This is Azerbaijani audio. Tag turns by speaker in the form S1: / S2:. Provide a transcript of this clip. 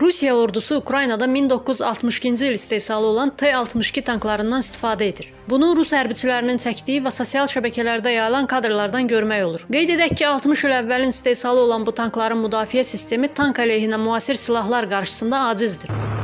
S1: Rusiya ordusu Ukraynada 1962-ci il istehsalı olan T-62 tanklarından istifadə edir. Bunu Rus hərbiçilərinin çəkdiyi və sosial şəbəkələrdə yayılan kadrlardan görmək olur. Qeyd edək ki, 60 il əvvəlin istehsalı olan bu tankların müdafiə sistemi tank əleyhinə müasir silahlar qarşısında acizdir.